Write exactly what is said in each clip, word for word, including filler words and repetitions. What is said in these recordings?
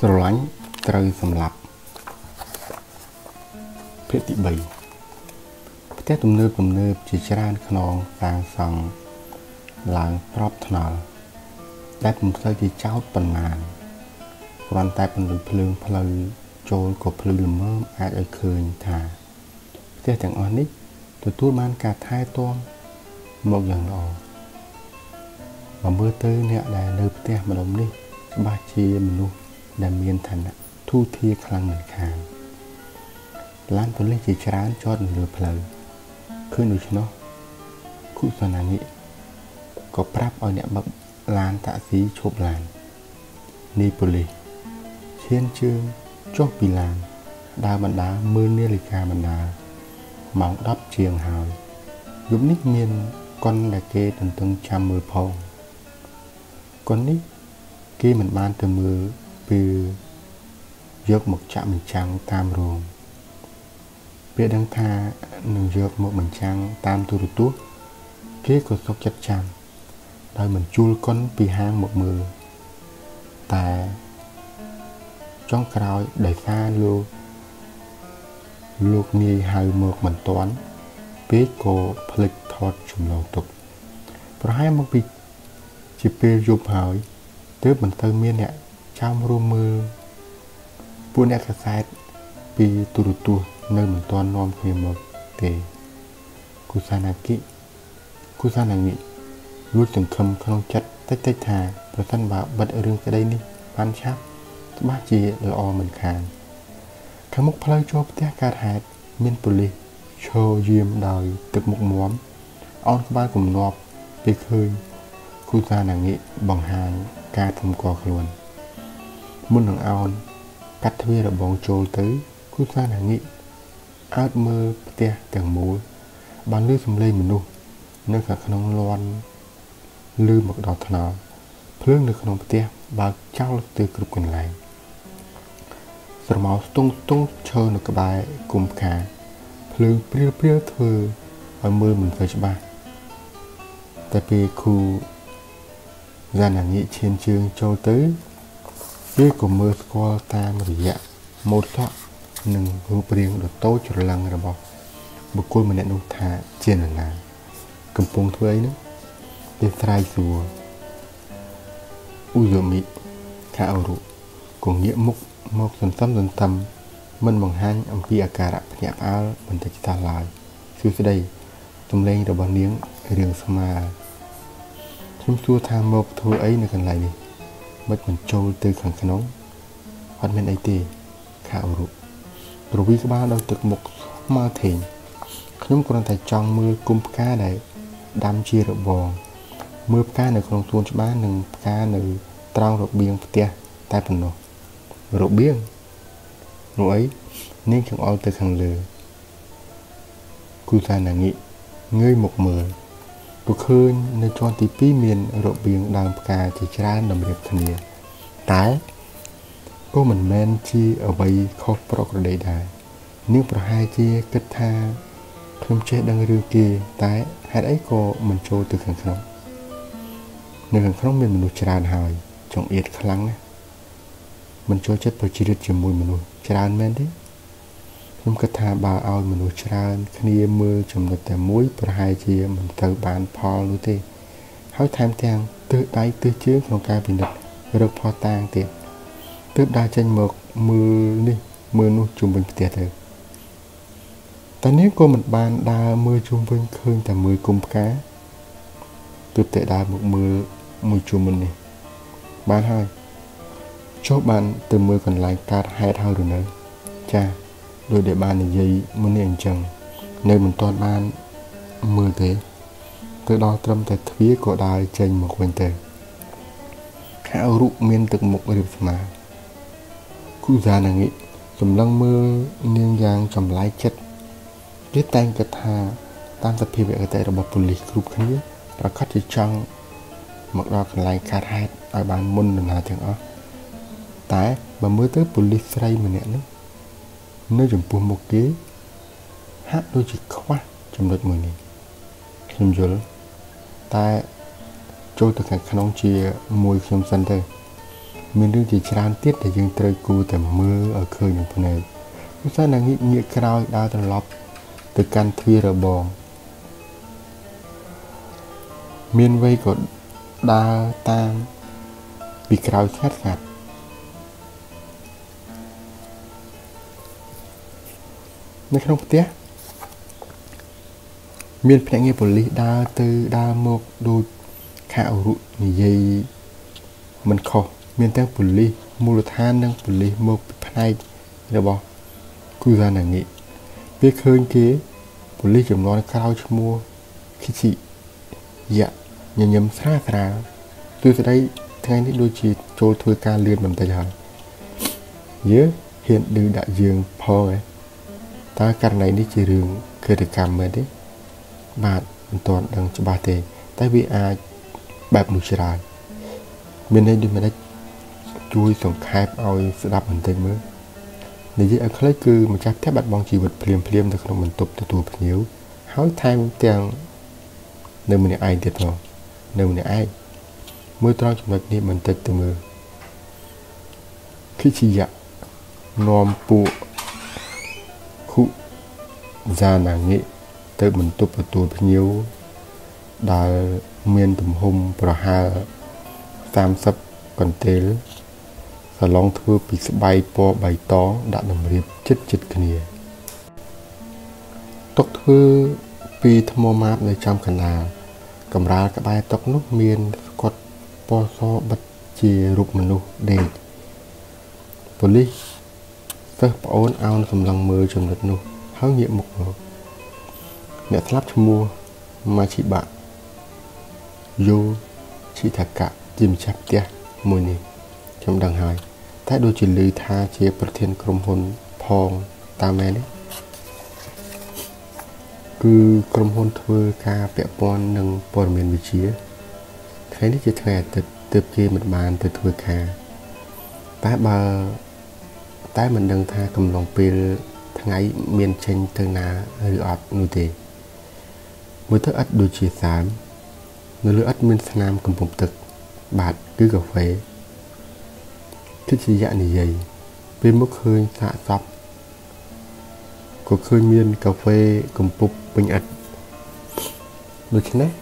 ស្រឡាញ់ត្រូវសម្លាប់ភាគទីបីផ្ទះទំនើបទំនើបជាច្រើនខ្នងសាងសង់ឡើងប្របថ្នល់ដែលពុំសូវជាចោតប៉ុន្មានគ្រាន់តែពន្លឺភ្លើងផ្លូវចូលក៏ភ្លឺល្មមអាចឲ្យឃើញថាផ្ទះទាំងអស់នេះទទួលបានការថែទាំមកយ៉ាងល្អបើមើលទៅអ្នកដែលនៅផ្ទះម្ដុំនេះច្បាស់ជាមនុស្សដែលមានឋានៈធូរធារខ្លាំងមិនខានឡានប៉ូលីសជាច្រើនចតនៅលើផ្លូវឃើញដូច្នោះគុសនានីក៏ប្រាប់ឲ្យអ្នកបើកឡានតាក់ស៊ីឈប់ឡាននេះប៉ូលីសឈានជើងចុះពីឡានដើរបណ្ដាមើលនាឡិកាបណ្ដាម៉ោងដប់ជាងហើយយប់នេះមានកុនដែលគេទន្ទឹងចាំមើលផងកុននេះគេមិនបានទៅមើលពេលយកមកចាក់បញ្ចាំងតាមរោងពេលដឹងថានឹងយកមកបញ្ចាំងតាមទូរទស្សន៍គេក៏សុខចិត្តចាំដោយមិនជួលកុនពីហាងមកមើលតែចុងក្រោយដោយសារលោកលោកនាយហៅមកមិនទាន់ពេកក៏ភ្លេចថតចម្លងទុកប្រហែលមកពីជាពេលយប់ហើយទើបមិនទៅមានអ្នកចាំរួមមើលពួកអ្នកកសែតពីទូរទស្សន៍នៅមិនទាន់នាំគ្នាមកទេគុសានាគិគុសានានីយល់សង្ឃឹមក្នុងចិត្តតិចតិចថាប្រសិនបើបិទរឿងក្តីនេះបានឆាប់ច្បាស់ជាល្អមិនខានខាងមុខផ្លូវចូលផ្ទះកើតហេតុមានប៉ូលីសឈរយាមដោយទឹកមុខមាំអោនក្បាលគំនាប់ពេលឃើញគុសានានីបង្ហាញការសម្គាល់ខ្លួនមុននឹងអោនកាត់ទ្វាររបងចូលទៅគុសានានីអើតមើលផ្ទះទាំងមូលបានឮសំឡេងមនុស្សនៅខាងក្នុងលាន់ឮមកដល់ថ្នល់ភ្លើងនៅក្នុងផ្ទះបើកចោលទៅគ្រប់កន្លែងស្រមោលស្ទង់ស្ទង់ឈរនៅក្បែរគុំផ្កាភ្លើងព្រាលព្រាលធ្វើឲ្យមើលមិនសូវច្បាស់តែពេលគូយ៉ាណានីឈានជើងចូលទៅវាក៏មើលស្គាល់តាមរយៈម៉ូតសក់និងរូបរាងដ៏តូចច្រឡឹងរបស់បុគ្គលម្នាក់នោះថាជានរណាកំពុងធ្វើអីនោះវាស្រ័យសួរអ៊ូយូមីខាអូរុក៏ងាកមុខមកសន្សំសន្សំមិនបង្ហាញអំពីអាការៈភ្ញាក់ផ្អើលបន្តិចតោះឡើយសួស្តីសំឡេងរបស់នាងរៀងស្មើខ្ញុំសួរថាមកធ្វើអីនៅកន្លែងនេះមិនមិនចូលទៅខាងក្នុងអត់មានអីទេខាអូរុប្រវីក្បាលដល់ទឹកមុខស្មើធេងខ្ញុំគ្រាន់តែចង់មើលគុំផ្កាដែលដាំជារបងមើលផ្កានៅក្នុងសួនច្បារនិងផ្កានៅត្រង់របៀងផ្ទះតែប៉ុណ្ណោះរបៀងនោះអីនាងចង្អុលទៅខាងលើគុសានានីងើយមកមើលក៏ឃើញនៅជាន់ទីពីរមានរបៀងដើមផ្កាជាច្រើនតម្រៀបគ្នាតែក៏មិនមែនជាអ្វីខុសប្រក្រតីដែរនាងប្រហែលជាគិតថាខ្ញុំចេះដឹងរឿងគេតែហេតុអីក៏មិនចូលទៅខាងក្នុងនៅខាងក្នុងមានមនុស្សច្រើនហើយចង្អៀតខ្លាំងណាស់មិនចូលចិត្តប្រជ្រៀតជាមួយមនុស្សច្រើនមែនទេខ្ញុំគិតថាបើឲ្យមនុស្សច្រើនគ្នាមើលចំណុចតែមួយប្រហែលជាមិនទៅបានផលនោះទេហើយថែមទាំងទើសដៃទើសជើងក្នុងការពិនិត្យរកផតតាងទៀតទើបដើរចេញមកមើលនេះមើលនោះជុំវិញផ្ទះទៅតែនាងក៏មិនបានដើរមើលជុំវិញឃើញតែមើលគុំផ្កាទើបតែដើរមកមើលមួយជុំវិញនេះបានហើយចុះបានទៅមើលកន្លែងកើតហេតុហើយឬនៅចាដោយដែលបាននិយាយមុននេះអញ្ចឹងនៅមិនទាន់បានមើលទេទៅដល់ត្រឹមតែទ្វារក៏ដើរចេញមកវិញទៅខាអូរុមានទឹកមុខរៀបស្មើគូសានានីសម្លឹងមើលនាងយ៉ាងចម្លែកចិត្តវាតែងគិតថាតាមសភាពអតីតរបស់ប៉ូលីសគ្រប់គ្នាប្រកាសជាចង់មកដល់កន្លែងកើតហេតុឲ្យបានមុនដំណើរទាំងអស់តែបើមើលទៅប៉ូលីសស្រីម្នាក់នេះនៅចំពោះមុខគេហាក់ដូចជាខ្វះចំណុចមួយនេះខ្ញុំយល់តែចូលទៅខាងក្នុងជាមួយខ្ញុំសិនទៅមានរឿងជាច្រើនទៀតដែលយើងត្រូវគូតែមើលឲ្យឃើញនឹងភ្នែកឧស្សាហ៍ណាងាកងាកក្រោយដើរត្រឡប់ទៅកាន់ទ្វាររបងមានវ័យក៏ដើរតាមពីក្រោយស្ងាត់ស្ងាត់នៅក្នុងផ្ទះមានភ្នាក់ងារប៉ូលីសដើរទៅដើរមកដូចខាអរុនិយាយមិនខុសមានទាំងប៉ូលីសមូលដ្ឋាននិងប៉ូលីសមកពីផ្នែករបស់គូសាណាងីពេលឃើញគេប៉ូលីសចំនួនក្រោយឈ្មោះគីជីយ៉ាញញឹមស្រាលស្រាលទស្សន័យថ្ងៃនេះដូចជាចូលធ្វើការលឿនបន្តិចហើយយើងហ៊ានឌឺដាក់យើងផងឯតើករណីនេះជារឿងឃាតកម្មមែនទេបាទមិនទាន់ដឹងច្បាស់ទេតែវាអាចបែបនោះច្រើនមានន័យដូចម្ដេចជួយសង្ខេបឲ្យស្ដាប់បន្តិចមើលនិយាយឲ្យខ្លីគឺម្ចាស់ផ្ទះបាត់បង់ជីវិតភ្លាមភ្លាមទៅក្នុងបន្ទប់ទទួលភ្ញៀវហើយថែមទាំងនៅម្នាក់ឯងទៀតផងនៅម្នាក់ឯងមើលត្រង់ចំណុចនេះបន្តិចទៅមើលគីជីយ៉ានាំពួកគូហ្សាណាងីទៅបន្ទប់ទទួលភ្ញៀវដែលមានទំហំប្រហែលសាមសិបកន្ទេលសាឡុងធ្វើពីស្បែកពណ៌បៃតងដាក់តម្រៀបជិតជិតគ្នាតុធ្វើពីថ្មម៉ាបនៅចំកណ្ដាលកម្រាលក្បែរតុនោះមានស្កុតពណ៌សបិទជារូបមនុស្សដេកប៉ូលីសសិស្សប្អូនអោនសម្លឹងមើលចំណុចនោះហើយងាកមុខមកអ្នកស្លាប់ឈ្មោះម៉ាឈីបាយូឈីថាកាជាម្ចាស់ផ្ទះមួយនេះខ្ញុំដឹងហើយតែដូចជាឮថាជាប្រធានក្រុមហ៊ុនផងតាមមែនទេគឺក្រុមហ៊ុនធ្វើការពាក់ព័ន្ធនឹងព័ត៌មានវិទ្យាថ្ងៃនេះជាថ្ងៃអាទិត្យទើបគេមិនបានទៅធ្វើការតែបើតែមិនដឹងថាកំឡុងពេលថ្ងៃមានចេញទៅណាឬអត់នោះទេមើលទៅឥតដូចជាសាមនៅលើឥតមានស្នាមកំពង់ទឹកបាទគឺកាហ្វេគិតជាយៈនិយាយពេលមកឃើញសាកសពក៏ឃើញមានកាហ្វេកំពុកពេញឥតដូច្នេះ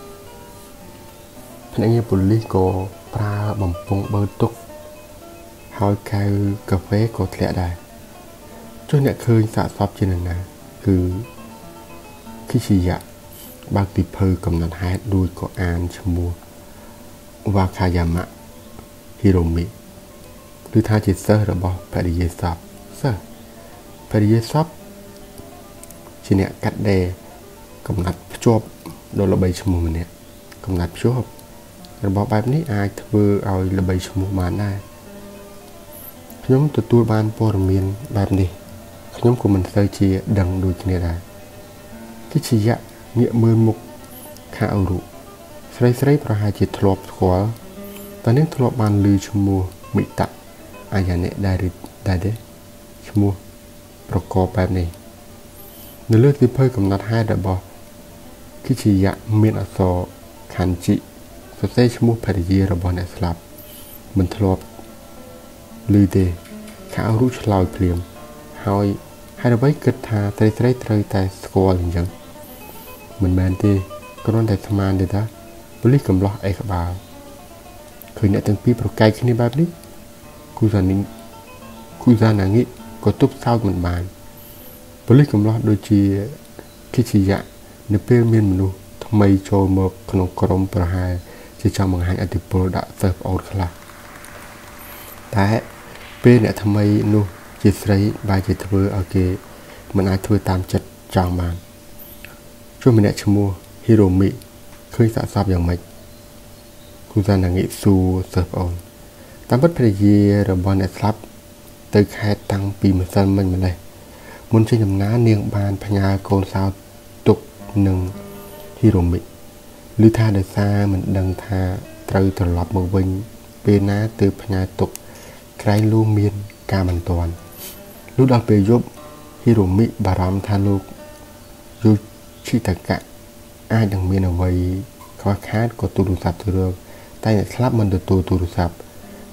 ភ្នាក់ងារប៉ូលីសក៏ប្រើបំពង់បើទុកហើយកៅកាហ្វេក៏ធ្លាក់ដែរចុះអ្នកឃើញសាកសពជានរណាគឺគីជីយ៉ាបើកទីភៅកំណត់ហេតុដូចក៏អានឈ្មោះវ៉ាខាយ៉ាម៉ាហ៊ីរ៉ូមីឬថាជាសិស្សរបស់ភរិយាសពសិស្សភរិយាសពជាអ្នកកាត់ដេរកំណាត់ភ្ជាប់ដល់ល្បីឈ្មោះម្នាក់កំណាត់ភ្ជាប់របស់បែបនេះអាចធ្វើឲ្យល្បីឈ្មោះបានដែរខ្ញុំទទួលបានព័ត៌មានបែបនេះខ្ញុំក៏មិនសូវជាដឹងដូចគ្នាដែរគិជាយៈងាកមើលមុខខាអ៊ូរុស្រីស្រីប្រហែលជាធ្លាប់ស្គាល់តើនាងធ្លាប់បានឮឈ្មោះមិតាអាយ៉ាណេដែរដែរទេឈ្មោះប្រកបបែបនេះនៅលើទីភៅកំណត់ហេតុរបស់គិជាយៈមានអក្សរខានជីសរសេរឈ្មោះភរិយារបស់អ្នកស្លាប់មិនធ្លាប់ឮទេខាអ៊ូរុឆ្លើយភ្លាមហើយហេតុអ្វីគិតថាស្រីស្រីត្រូវតែស្គាល់អញ្ចឹងមិនមែនទេគ្រាន់តែស្មានទេថាប៉ូលីសកំឡោះអេក្បាលឃើញអ្នកទាំងពីរប្រកែកគ្នាបែបនេះគូសានីគូសាណាងីក៏ទប់សោកមិនបានប៉ូលីសកំឡោះដូចជាគិជាយៈនៅពេលមានមនុស្សថ្មីចូលមកក្នុងក្រុមប្រហែលជាចង់បង្ហាញអធិពលដាក់សិស្សប្អូនខ្លះតែពេលអ្នកថ្មីនោះជាស្រីបែរជាធ្វើឲ្យគេមិនអាចធ្វើតាមចិត្តចង់បានជួបម្នាក់ឈ្មោះហ៊ីរ៉ូមីឃើញសាកសពយ៉ាងម៉េចគូសាណាងីសួរសិស្សប្អូនតាមពិតភរិយារបស់អ្នកស្លាប់ទៅខេត្តតាំងពីម្សិលមិញម្លេះមុនចេញដំណើរនាងបានផ្ញើកូនសោទុកនឹងហ៊ីរ៉ូមីឬថាដោយសារមិនដឹងថាត្រូវត្រឡប់មកវិញពេលណាទើបផ្ញើទុកក្រែងលូមានការមិនតាន់លុះដល់ពេលយប់ហ៊ីរ៉ូមីបារម្ភថាលោកយូឈីតាកៈអាចនឹងមានអ្វីខ្វះខាតក៏ទូរស័ព្ទទៅរកតែអ្នកស្លាប់មិនទទួលទូរស័ព្ទ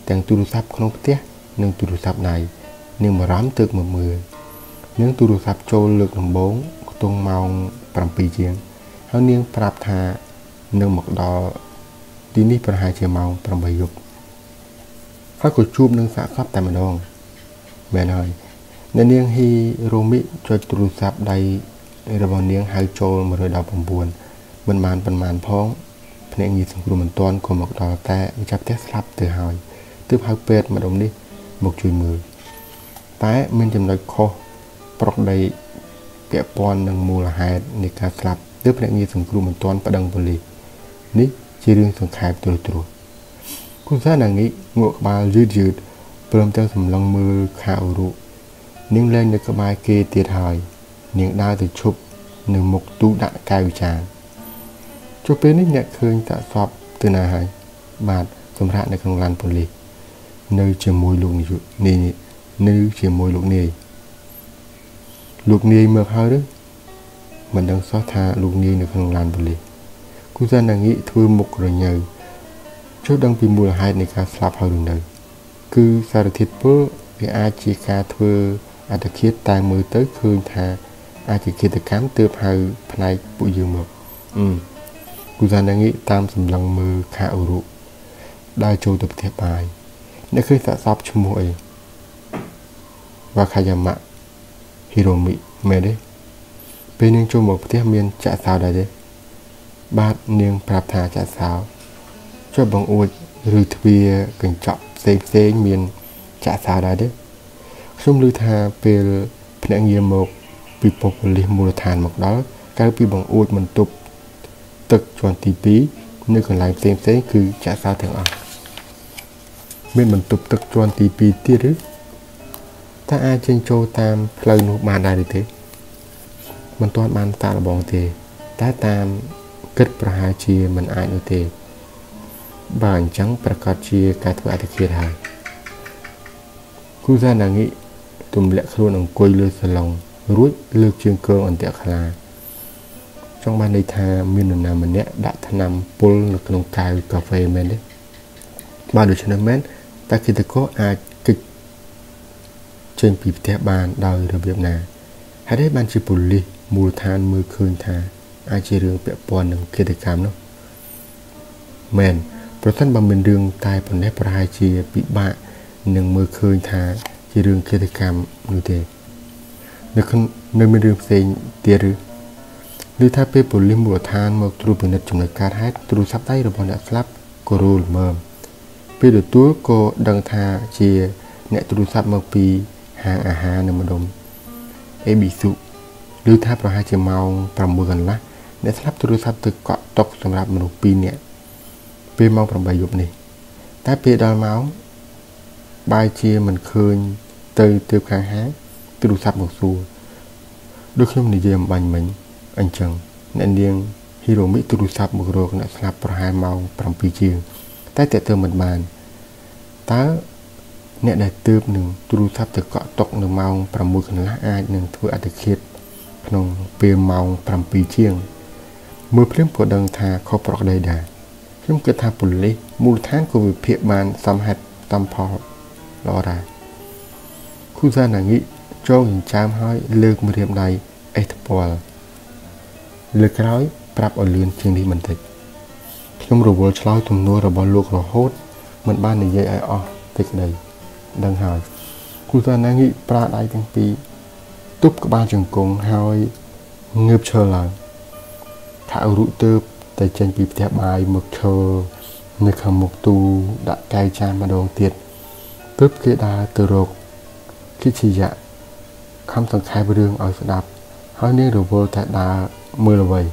ទាំងទូរស័ព្ទក្នុងផ្ទះនិងទូរស័ព្ទដៃនាងបារម្ភទើបមកមើលនាងទូរស័ព្ទចូលលើកដំបូងខ្ទង់ម៉ោងbảyជាងហើយនាងប្រាប់ថានឹងមកដល់ទីនេះប្រហែលជាម៉ោងeightយប់ហើយក៏ជួបនឹងសាកសពតែម្ដងមែនហើយអ្នកនាងហ៊ីរ៉ូមីចុចទូរស័ព្ទដៃរបស់នាងហៅចូលone one nineមិនបានប៉ុន្មានផងភ្នាក់ងារសង្គ្រោះបន្ទាន់ក៏មកដល់តែម្ចាស់ផ្ទះស្លាប់ទៅហើយទើបហៅពេទ្យម្ដងនេះមកជួយមើលតែមានចំណុចខុសប្រកដីពាក់ព័ន្ធនឹងមូលហេតុនៃការស្លាប់ទើបភ្នាក់ងារសង្គ្រោះបន្ទាន់ប្តឹងប៉ូលីសនេះជារឿងសង្ខេបទូទៅគូសាណាងីងក់ក្បាលយឺតយឺតព្រមទាំងសម្លឹងមើលខាអ៊ូរុនាងលែងនៅក្បែរគេទៀតហើយនាងដើរទៅឈប់នៅមុខទូដាក់កែវចានចុះពេលនេះអ្នកឃើញតាសពទៅណាហើយបាទសម្រាប់នៅក្នុងឡានប៉ូលីសនៅជាមួយលោកនាយនេះនៅជាមួយលោកនាយលោកនាយមើលហើយឬមិនដឹងសោះថាលោកនាយនៅក្នុងឡានប៉ូលីសគូសាណាងីធ្វើមុខរញ៉ៅចុះដឹងពីមូលហេតុនៃការស្លាប់ហើយឬនៅគឺសារធាតុពុលវាអាចជាការធ្វើអត្តឃាតតែមើលទៅឃើញថាអាចជាឃាតកម្មទើបហៅផ្នែកពួកយើងមកអឺគូសាណាងីតាមសម្លឹងមើលខាអ៊ូរុដើរចូលទៅផ្ទះបាយអ្នកឃើញសាកសពឈ្មោះអីវ៉ាខាយ៉ាម៉ាហ៊ីរ៉ូមីមែនទេពេលនាងចូលមកផ្ទះមានចាក់សោដែរទេបាទនាងប្រាប់ថាចាក់សោជាប់បង្អួចឬទ្វារកញ្ចក់ផ្សេងផ្សេងមានចាក់សោដែរទេខ្ញុំឮថាពេលភ្នាក់ងារមកពីប៉ូលីសមូលដ្ឋានមកដល់ក្រៅពីបង្អួចបន្ទប់ទឹកជាន់ទីtwoនៅកន្លែងផ្សេងផ្សេងគឺចាក់សោទាំងអស់មានបន្ទប់ទឹកជាន់ទីtwoទៀតឬតើអាចចេញចូលតាមផ្លូវនោះបានដែរឬទេមិនទាន់បានតាក់លបងទេតែតាមគិតប្រហែលជាមិនអាចនោះទេបើអញ្ចឹងប្រកាសជាការធ្វើអត្តឃាតហើយគូសាណាងីទម្លាក់ខ្លួនអង្គុយលើសាឡុងរួចលើកជើងគងអន្ទាក់ខ្លាចង់បានន័យថាមាននរណាម្នាក់ដាក់ថ្នាំពុលនៅក្នុងកែវកាហ្វេមែនទេបើដូច្នេះមែនតើគិតកោអាចគេចចេញពីផ្ទះបានដោយរបៀបណាហេតុអីបានជាប៉ូលីសមូលដ្ឋានមើលឃើញថាអាចជារឿងពាក់ព័ន្ធនឹងឃាតកម្មនោះមែនប្រសិនបើមានរឿងតែប៉ុណ្ណេះប្រហែលជាពិបាកនឹងមើលឃើញថាជារឿងឃាតកម្មនោះទេនៅនៅមានរឿងផ្សេងទៀតឬឬថាពេលប៉ូលីសមូលដ្ឋានមកត្រួតពិនិត្យចំណុចកើតហេតុទូរស័ព្ទដៃរបស់អ្នកស្លាប់ក៏រលមើមពេលទទួលក៏ដឹងថាជាអ្នកទូរស័ព្ទមកពីហាងអាហារនៅម្ដុំអេប៊ីស៊ូឬថាប្រហែលជាម៉ោង6កន្លះអ្នកស្លាប់ទូរស័ព្ទទៅកក់តុកសម្រាប់មនុស្សtwoនាក់ពេលម៉ោងeightយប់នេះតែពេលដល់ម៉ោងបែរជាមិនឃើញទៅទើបខាងហាងទូរស័ព្ទមកសួរដូចខ្ញុំនិយាយអំបញ្ញមិញអញ្ចឹងអ្នកនាងហ៊ីរ៉ូមីទូរស័ព្ទមករកអ្នកស្លាប់ប្រហែលម៉ោងsevenជាងតែតើទៅមិនបានតើអ្នកដែលទើបនឹងទូរស័ព្ទទៅកក់តុកនៅម៉ោងsixកន្លះអាចនឹងធ្វើអត្តឃាតក្នុងពេលម៉ោងsevenជាងមើលភ្លាមក៏ដឹងថាខុសប្រក្រតីដែរខ្ញុំគិតថាប៉ូលីសមូលដ្ឋានក៏វិភាគបានសមហេតុសមផលល្អដែរគូសាណាងីចូលចិញ្ចើមហើយលើកម្រាមដៃអេះថ្ពាល់លើក្រោយប្រាប់ឲ្យលឿនជាងនេះបន្តិចខ្ញុំរវល់ឆ្លើយទំនួលរបស់លោករហូតមិនបាននិយាយឲ្យអស់តិចក្តីដឹងហើយគូសាណាងីប្រាដៃទាំងពីរទប់ក្បាលជង្គង់ហើយងើបឈរឡើងថាអ៊ូរុទើបតែចេញពីផ្ទះបាយមកឈរនៅខាងមុខទូដាក់កែវចានម្ដងទៀតទើបគេដើរទៅរកគិឈីយ៉ាខំសង្ខេបរឿងឲ្យស្ដាប់ហើយនាងរវល់តែដើរមើលអ្វី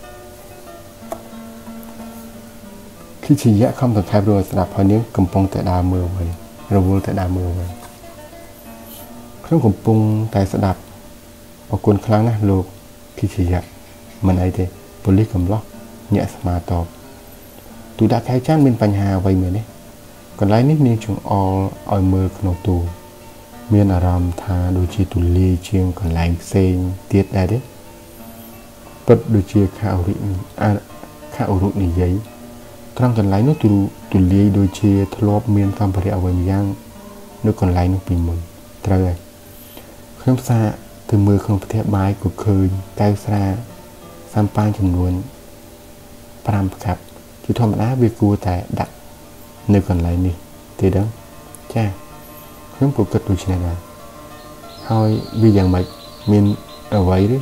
គិឈីយ៉ាខំសង្ខេបរឿងឲ្យស្ដាប់ហើយនាងកំពុងតែដើរមើលអ្វីរវល់តែដើរមើលអ្វីខ្ញុំកំពុងតែស្ដាប់អរគុណខ្លាំងណាស់លោកគិឈីយ៉ាមិនអីទេប៉ូលីសកំឡោះញាក់ស្មាតបទូដាក់កែវចានមានបញ្ហាអ្វីមែនទេកន្លែងនេះនាងចង្អុលឲ្យមើលក្នុងទូមានអារម្មណ៍ថាដូចជាទូលាយជាងកន្លែងផ្សេងទៀតដែរទេពិតដូចជាខាអ៊ូរិខាអ៊ូរុនិយាយត្រង់កន្លែងនោះទូទូលាយដូចជាធ្លាប់មានសម្ភារៈអ្វីម្យ៉ាងនៅកន្លែងនោះពីមុនត្រូវហើយខ្ញុំសាកទៅមើលក្នុងផ្ទះបាយក៏ឃើញកែវស្រាសាំប៉ាញចំនួនប្រាំប្រកាប់ជាធម្មតាវាគួរតែដាក់នៅកន្លែងនេះទេដឹងចាខ្ញុំក៏គិតដូចនេះដែរហើយវាយ៉ាងម៉េចមានអ្វីទេ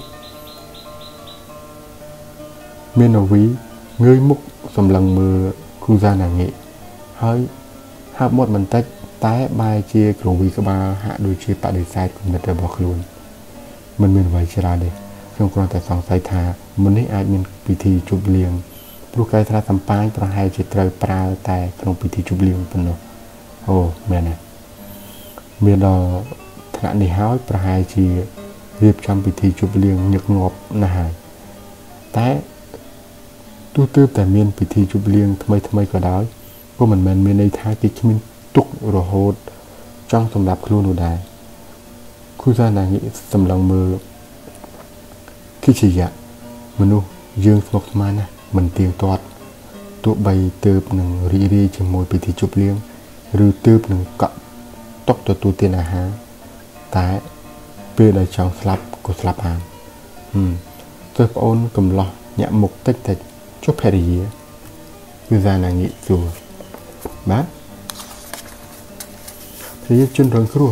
មានអ្វីងើយមុខសម្លឹងមើលគ្រូសាណាងាកហើយហាប់មាត់បន្តិចតែបែរជាគ្រងវីក្បាលហាក់ដូចជាបដិសេធគំនិតរបស់ខ្លួនមិនមានអ្វីច្រើនទេខ្ញុំគ្រាន់តែសង្ស័យថាមុននេះអាចមានពិធីជប់លៀងព្រោះកែស្រាសម្ប៉ាញប្រហែលជាត្រូវប្រើតែក្នុងពិធីជប់លៀងប៉ុណ្ណោះអូមែនទេមានដល់ថ្នាក់នេះហើយប្រហែលជារៀបចំពិធីជប់លៀងញឹកញាប់ណាស់ហើយតែទោះទើបតែមានពិធីជប់លៀងថ្មីថ្មីក៏ដោយក៏មិនមែនមានន័យថាគេគ្មានទុករហូតចង់សម្រាប់ខ្លួននោះដែរគូសាណាងាកសម្លឹងមើលគិជាយៈមនុស្សយើងស្មុគស្មាញណាស់មិនទៀងទាត់ទោះបីទើបនឹងរីករាយជាមួយពិធីជប់លៀងឬទើបនឹងកក់ຕົកទទួលទានអាហារតែពេលដែលចង់ស្លាប់ក៏ស្លាប់បានហឹមទើបប្អូនកំឡោះញាក់មុខតិចតិចជប់ភរិយាគឺសាណាងាកសួរបាទភរិយាជនរងគ្រោះ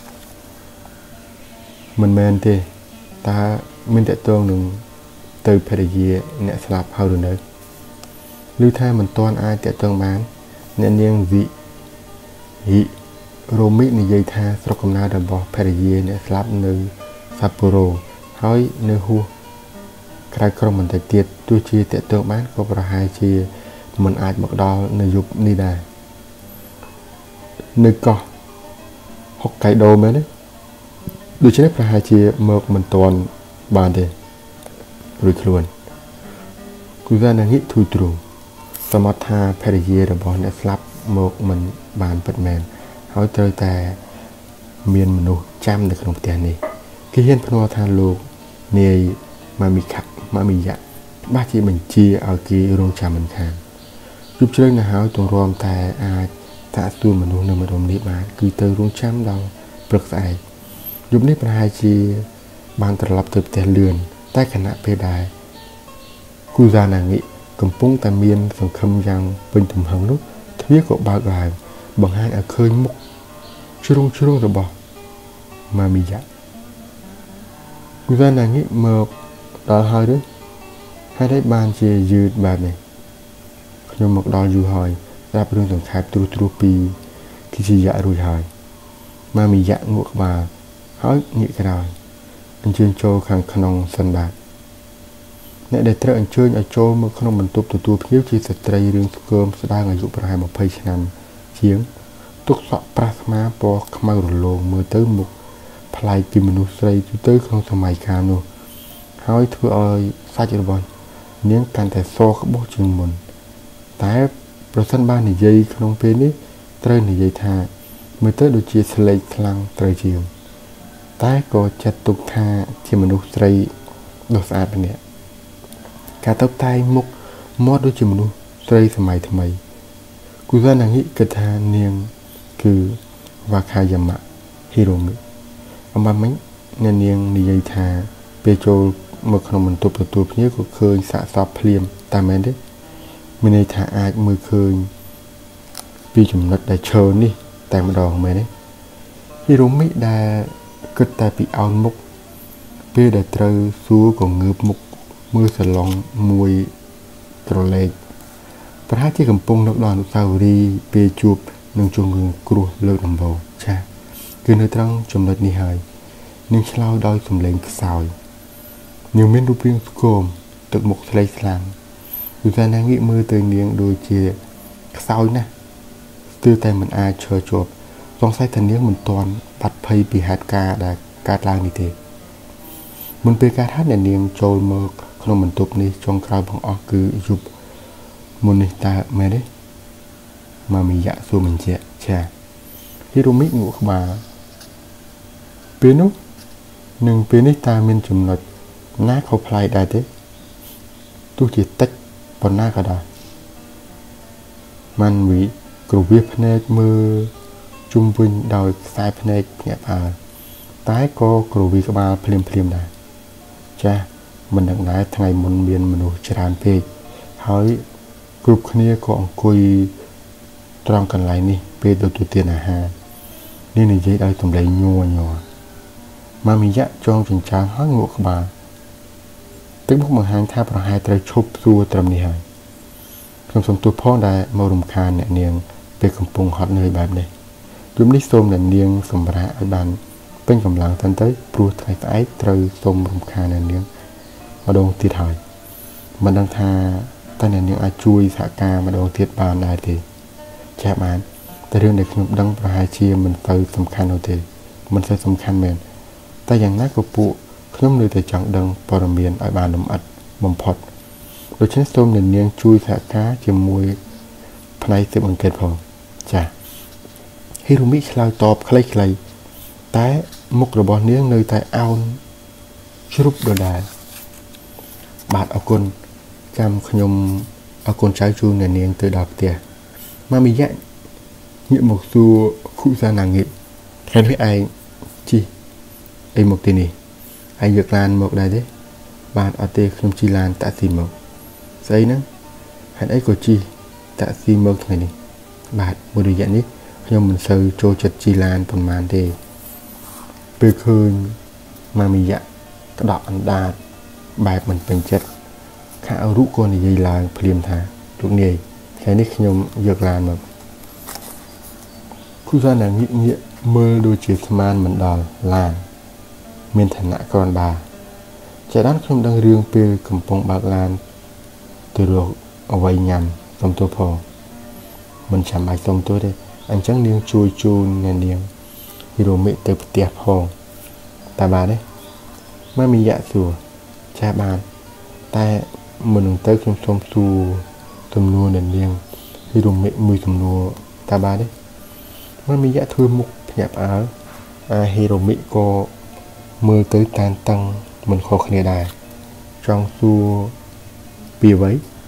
មិនមែនទេតើមានតកតងនឹងទៅភរិយាអ្នកស្លាប់ហើយឬនៅឬថាមិនទាន់អាចតកតងបានអ្នកនាងវិហិរ៉ូមីនិយាយថាស្រុកកំណើតរបស់ភរិយាអ្នកស្លាប់នៅសាពូរ៉ូហើយនៅហួសក្រៅក្រុងបន្តិចទៀតទោះជាតកតងបានក៏ប្រហែលជាមិនអាចមកដល់នៅយប់នេះដែរនៅកោះហុកកៃដូមែនទេដូច្នេះប្រហែលជាមកមិនទាន់បានទេរួចខ្លួនគូសាណាងាកធូរទ្រូងសមត្ថថាភរិយារបស់អ្នកស្លាប់មកមិនបានពិតមែនហើយត្រូវតែមានមនុស្សចាំនៅក្នុងផ្ទះនេះគេហ៊ានភ្នាល់ថាលោកនាយម៉ាមីខាម៉ាមីយ៉ាបាច់ជាបញ្ជាឲ្យគេរងចាំមិនខានយប់ជ្រៅណាស់ហើយទងរំតែអាចតាក់ទងមនុស្សនៅម្ដុំនេះបានគឺទៅរងចាំដល់ព្រឹកស្អែកយប់នេះប្រហែលជាបានត្រឡប់ទៅផ្ទះលឿនតែខណៈពេលដែរគូសាណាងាកកំពុងតែមានសង្ឃឹមយ៉ាងពេញទំហឹងនោះទ្វារក៏បើកឡើងបង្ហាញឲ្យឃើញមុខជ្រុងជ្រុងរបស់ម៉ាមីយ៉ាគូសាណាងាកមកដល់ហើយឬហេតុអីបានជាយឺតបែបនេះខ្ញុំមកដល់យូរហើយស្រាប់រឿងសង្ខេបទ្រុសទ្រុសពីគិជាយៈរួចហើយម៉ាមីយ៉ាងក់ក្បាលហើយងាកក្រោយអញ្ជើញចូលខាងក្នុងសិនបាទអ្នកដែលត្រូវអញ្ជើញឲ្យចូលមកក្នុងបន្ទប់ទទួលភ្ញៀវជាស្ត្រីរឿងស្គមស្ដាងអាយុប្រហែល20ឆ្នាំជាងទុកសក់ប្រាស់ស្មាពណ៌ខ្មៅរលោងមើលទៅមុខប្លែកពីមនុស្សស្រីទូទៅក្នុងសម័យកាលនោះហើយធ្វើឲ្យសាច់របស់នាងកាន់តែសក្បុសជាងមុនតែប្រសិនបាននិយាយក្នុងពេលនេះត្រូវនិយាយថាមើលទៅដូចជាស្លេកខ្លាំងត្រូវជាងតែក៏ចាត់ទុកថាជាមនុស្សស្រីដ៏ស្អាតម្នាក់ការតុបតែងមុខមាត់ដូចជាមនុស្សស្រីសម័យថ្មីគូសាណាងាកគិតថានាងគឺវ៉ាខាយ៉ាម៉ាហ៊ីរ៉ូមីអំបញ្ញមិញអ្នកនាងនិយាយថាពេលចូលមកក្នុងបន្ទប់ទទួលភ្ញៀវក៏ឃើញសាកសពភ្លាមតែមែនទេមានន័យថាអាចមើលឃើញពីចំណុចដែលឈើនេះតែម្ដងមែនទេហ៊ីរ៉ូមីដែលគិតតែពីអោនមុខពេលដែលត្រូវសួរក៏ងើបមុខមើលសាឡុងមួយត្រឡេកប្រហែលជាកំពុងនឹកដល់អនុស្សាវរីយ៍ពេលជួបនឹងជនរងគ្រោះលើកដំបូងចាគឺនៅត្រង់ចំណុចនេះហើយនាងឆ្លើយដោយសំឡេងខ្សោយនាងមានរូបរាងស្គមទឹកមុខស្លេកស្លាំងគឺតែនាងងាកមើលទៅនាងដូចជាខ្សោយណាស់ស្ទើរតែមិនអាចឈរជាប់សង្ស័យថានាងមិនទាន់បាត់ភ័យពីហេតុការណ៍ដែលកើតឡើងនេះទេមុនពេលកើតហេតុអ្នកនាងចូលមកក្នុងបន្ទប់នេះចុងក្រោយបងអស់គឺយប់មុននេះតើមែនទេម៉ាមីយ៉ាសួរបញ្ជាក់ចាហ៊ីរ៉ូមីងក់ក្បាលពេលនោះនឹងពេលនេះតើមានចំណុចណាខុសប្លែកដែរទេទោះជាតិចប៉ុណ្ណាក៏ដោយมันวิกรูวิพเนกมือจุ่มวินโดยสายพเนกเนี่ยพาตายก็กรูวิกบาเพลียมเพลียมได้จ้ะมันดังนั้นทางไงมันเบียนมนุษย์จรานเพกเฮ้ยกรุ๊ปนี้ก็องคุยตรองกันไหลนี่เป็นตัวตัวเตียนอาหารนี่นี่ยัยได้ตรงไหลยัวยัวมามียะจองจิงจางห้างงูขบาตึกพวกมังหางท่าประหายตรชบตัวตรมนิหารคำสมตัวพ่อได้มารุมคานเนี่ยเนียงเป็นกำปงฮอตเนยแบบนี้ยุมนิสมเนี่ยเนียงสมระไอบันเป็นกำลังทันเต้ปลุกไอ้ไอ้ตรสมรุมคานเนี่ยเนียงมาดงตีถอยมันดังทาตั้งแต่เนียงอาจุยสากามาดงเทียบบานได้ทีแช่บานแต่เรื่องเด็กขนมดังประหายเชียมันเติมสำคัญเอาทีมันใส่สำคัญแมนแต่อย่างนักกปุขนมเลยแต่จังดังปรมีนไอบานนมอัดบ่มพอดโดยเช่นส้มเนียงจุยสากาเจียมมวยภายในสิบอังเกตพอจ้ะฮิรุมิคลายตอบคล้ายคล้ายแต่มุกระบอเนี้ยเลยแต่เอาชรุปโดดาบาดเอาคนจำขยมเอาคนใช้จูเนียงตัวดอกเตียมามีแยะเงียบหมกซูคู่ซานางเงียบแค่ที่ไอจีไอหมกตีนี่ไอหยกลานหมกได้เด้บาดเอาเตะขยมจีลานตะสีหมกใส่นั้นหันไอโกจีตะสีหมกไงนี่บาดบริยะนี้ขยมมันเซอร์โจจัดจีลานประมาณเดเปิดคืนมามียะกระดอกอันดาดแบบมันเป็นเจ็ดข้าเอารุโกนยีลางเพลียมทาลูกเนยแค่นี้ขยมหยกลานแบบคู่ซาหนังเงี้ยเมื่อดูจีสมานมันดอลลานเมียนฐานะกรบาจากด้านขยมดังเรืองเปลือกำปองบากลานตัวเราเอาไว้ยำตรงตัวพอมันฉ่ำใบตรงตัวได้อันจังเนียงจูจูนเนียงเนียงฮิโรมิเติบเตียพองตาบาได้ไม่มียะสัวชาบานแต่มันต้องเติบชมชมสูตำนัวเนียงเนียงฮิโรมิมือตำนัวตาบาได้ไม่มียะทุ่มุกพยับอาอาฮิโรมิก็มือเติบการตั้งมันคอขณีได้จองสูปีไว้